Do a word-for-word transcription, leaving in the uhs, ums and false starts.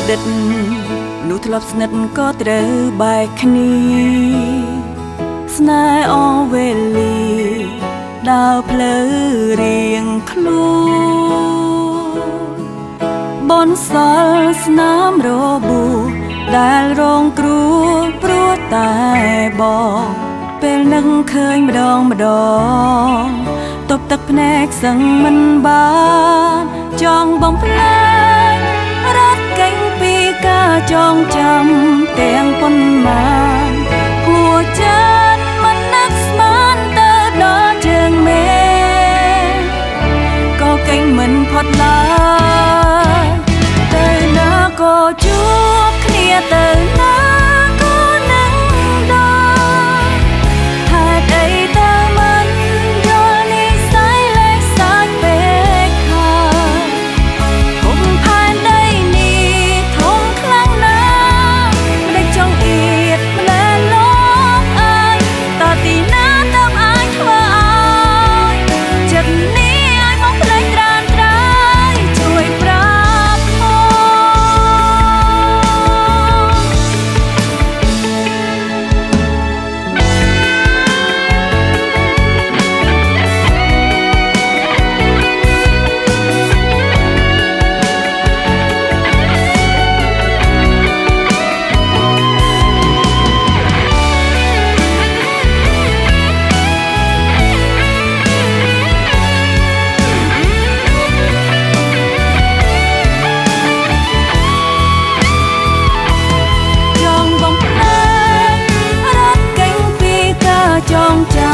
ឌិតនោះធ្លាប់ស្និទ្ធក៏ត្រូវបែកគ្នាស្នេហ៍អវេលាដើរផ្លូវរៀងខ្លួនបនសល់ស្នាមរបួសដែលរងគ្រោះព្រោះតែបងពេលនឹងឃើញម្ដងម្ដងតបទឹកភ្នែកសឹងមិនបានចង់បំផ្លាញរត់កេញពីការចងចាំទាំងប៉ុន្មានហួចចិត្តមិននឹកស្មានទៅដល់ជើងមេក៏កេញមិនផុតឡើយទៅណាក៏ជួបគ្នាទៅណាจองใจ